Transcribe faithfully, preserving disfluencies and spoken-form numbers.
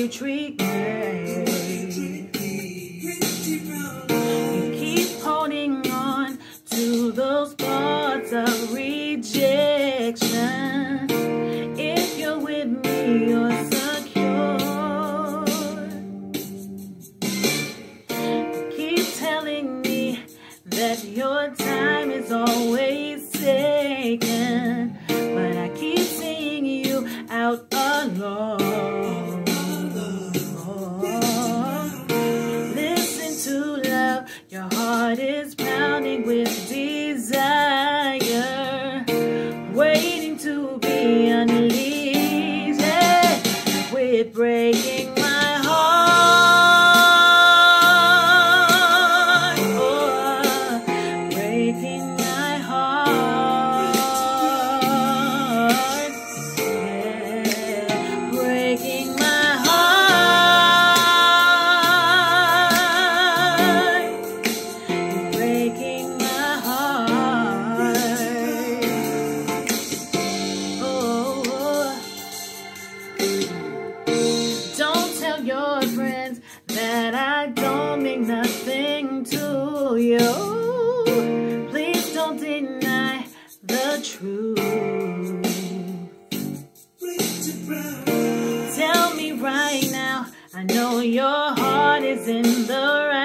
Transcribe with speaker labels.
Speaker 1: you treat me. You keep holding on to those thoughts of rejection. If you're with me, you're secure. Keep telling me that your time is always taken, but I keep seeing you out alone. Listen to love, your heart is pounding with desire, waiting to be unleashed. Yeah. We're breaking my heart, oh, breaking my heart, yeah, breaking my heart, breaking my heart, oh. Don't tell your friends that I don't mean nothing to you. Please don't deny the truth. Tell me right now, I know your heart is in the right